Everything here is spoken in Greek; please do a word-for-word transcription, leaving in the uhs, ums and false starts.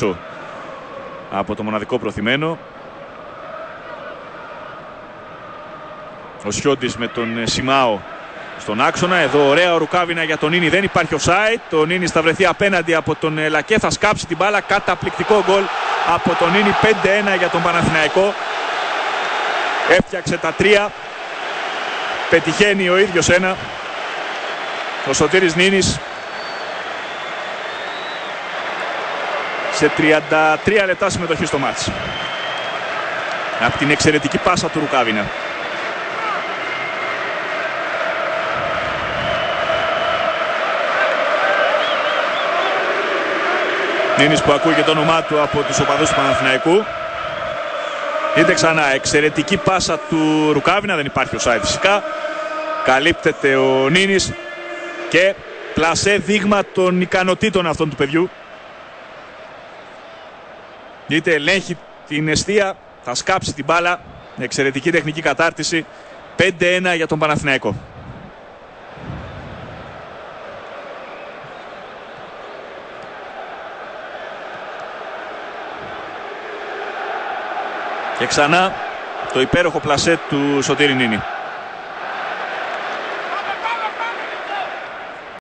πίσω από το μοναδικό προθυμένο. Ο Σιόντις με τον Σιμάο στον άξονα. Εδώ ωραία ο Ρουκάβινα για τον Νίνη. Δεν υπάρχει offside. Το Νίνη θα βρεθεί απέναντι από τον Λακέ. Θα σκάψει την μπάλα. Καταπληκτικό γκολ από τον Νίνη. πέντε ένα για τον Παναθηναϊκό. Έφτιαξε τα τρία. Πετυχαίνει ο ίδιος ένα. Ο Σωτήρης Νίνης σε τριάντα τρία λεπτά συμμετοχή στο μάτς. Από την εξαιρετική πάσα του Ρουκάβινα. Νίνης που ακούγεται το όνομά του από τους οπαδούς του Παναθηναϊκού. Δείτε ξανά, εξαιρετική πάσα του Ρουκάβινα, δεν υπάρχει offside φυσικά. Καλύπτεται ο Νίνης και πλασέ δείγμα των ικανοτήτων αυτών του παιδιού. Δείτε, ελέγχει την εστία, θα σκάψει την μπάλα. Εξαιρετική τεχνική κατάρτιση. πέντε ένα για τον Παναθηναϊκό. Και ξανά το υπέροχο πλασέ του Σωτήρη Νίνη.